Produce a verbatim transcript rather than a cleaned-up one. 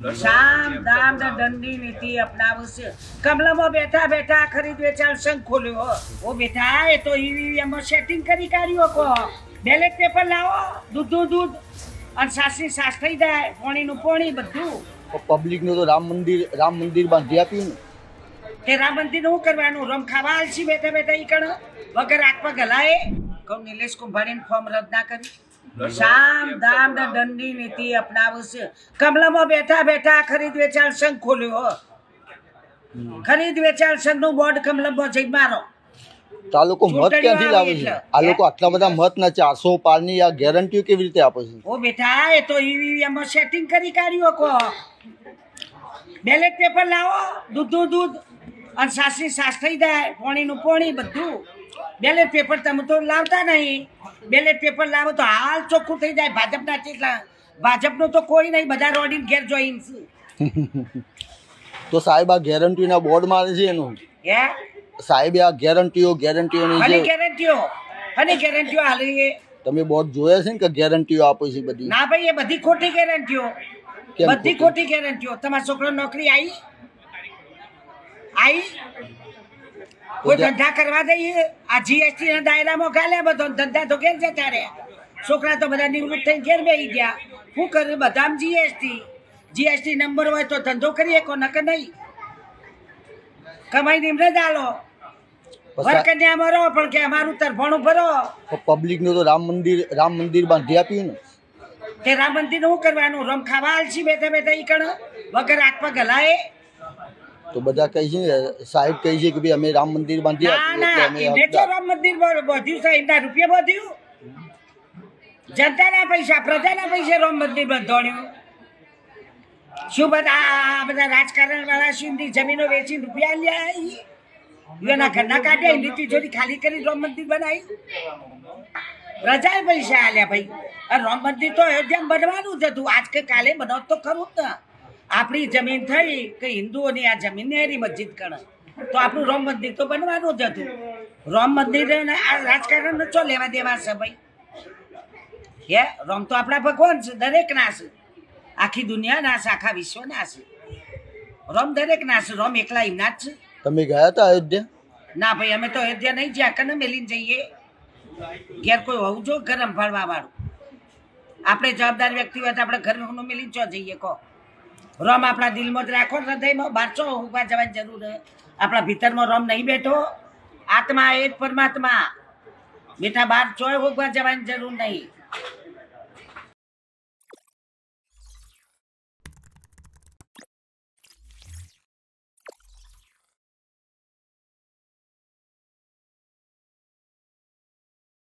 સામ દામ ને દંડની નીતિ અપનાવશે। કમલામાં બેઠા બેઠા ખરીદ વેચાણ સંઘ ખોલ્યો। ઓ બેટા એ તો ઈવીએમ માં સેટિંગ કરી કાઢ્યો કો। બેલેટ પેપર લાવો, દૂધનું દૂધ અને સાસની સાસ થઈ જાય, પાણીનું પાણી બધું। પબ્લિક નું તો રામ મંદિર રામ મંદિર બાંધી આપ્યું ને। તે રામ મંદિર નું કરવાનું? રમ ખાવા આલસી બેઠા બેઠા ઈ કણ વગર આંખમાં ગલાય કહું નિલેશ કુંભાણીને ફોર્મ રદ ના કરી। સામ દામ ને દંડની નીતિ અપનાવશે। કમલામાં બેઠા બેઠા ખરીદ વેચાણ સંઘ ખોલ્યો। ખરીદ વેચાણ સંઘ નું બોર્ડ કમલામાં જઈ મારો। તો આ લોકો મત ક્યાંથી લાવે છે? આ લોકો આટલા બધા મત ના ચારસો પાર ની આ ગેરંટીઓ કેવી રીતે આપે છે? ઓ બેટા એ તો ઈવીએમ માં સેટિંગ કરી કાઢ્યો કો। બેલેટ પેપર લાવો, દૂધનું દૂધ અને સાસની સાસ થઈ જાય, પાણીનું પાણી બધું। બેલેટ પેપર તમે તો લાવતા નહીં। બેલેટ પેપર લાવો તો હાલ ચોખ્ખું થઈ જાય। ભાજપના કેટલા ભાજપનું તો કોઈ નહીં, બધા રોડીને ઘેર જોઈન છે। તો સાહેબ આ ગેરંટી ના બોર્ડ મારે છે એનું? હે સાહેબ આ ગેરંટીઓ ગેરંટીઓ ની ગેરંટીઓ અને ગેરંટીઓ હાલી તમે બોર્ડ જોયા છે ને કે ગેરંટીઓ આપે છે બધી? ના ભાઈ, એ બધી ખોટી ગેરંટીઓ, બધી ખોટી ગેરંટીઓ। તમારા છોકરો નોકરી આવી આવી કોઈ ધંધા કરવા દઈએ? આ જીએસટી ના દાયરામાં ગાલે બધો ધંધા તો ઘેર જતા રહ્યા। છોકરા તો બધા નિવૃત્ત થઈને ઘેર બેસી ગયા। શું કરે? બધા જીએસટી જીએસટી નંબર હોય તો ધંધો કરીએ, કો નકર નહીં। કમાઈ નિમરે દાલો વરકન્યા મરો પણ કે અમારું તરફાણું ભરો। પબ્લિક નું તો રામ મંદિર રામ મંદિર બાંધી આપ્યું ને। તે રામ મંદિર નું કરવાનું? રમ ખાવા આલસી બેઠા બેઠા ઈ કણ વગર આંખમાં ગલાય તો બધા કહે છે સાહેબ કહે છે કે ભાઈ અમે રામ મંદિર બાંધી આપ્યું એટલે અમે રામ મંદિર બાંધ્યું સાહેબ ના રૂપિયા બાંધ્યું? જનતાના પૈસા પ્રજાના પૈસા રામ મંદિર બંધાણ્યું। શું બધા બધા રાજકારણ વાળા સિંધી જમીનો વેચી રૂપિયા લ્યા એના ઘરના કાઢ્યા, એની તિજોરી ખાલી કરી રામ મંદિર બનાવ્યું। પ્રજાએ પૈસા આલ્યા ભાઈ। રામ મંદિર તો અયોધ્યામાં બનવાનું જ હતું, આજ કે કાલે બનાવ તો ખરું જ ને। આપણી જમીન થઈ કે હિન્દુઓની આ જમીન એની મસ્જિદ કરે તો આપણું રામ મંદિર તો બનવાનું જ હતું। રામ મંદિર આ રાજકારણ ચો લેવા દેવા છે ભાઈ? હે રામ તો આપણા ભગવાન છે, દરેક ના છે, આખી દુનિયા ના છે, આખા વિશ્વ ના છે। રામ દરેક ના છે, રામ એકલા એમના જ છે। તમે ગયા હતા અયોધ્યા? ના ભાઈ, અમે તો અયોધ્યા નહીં જ્યાં કને મેલીને જઈએ। ઘેર કોઈ હોવું જો ઘર સંભાળવા વાળું। આપણે જવાબદાર વ્યક્તિ હોય તો આપણે ઘરનું મેલીને ચો જઈએ કહો? રામ આપણા દિલમાં જ રાખો, હૃદયમાં બહાર ચો ઉભા જવાની જરૂર છે? આપણા ભીતરમાં રામ નહીં બેઠો? આત્મા એક પરમાત્મા બેટા, બહાર ચોય ઉભા જવાની જરૂર નહીં।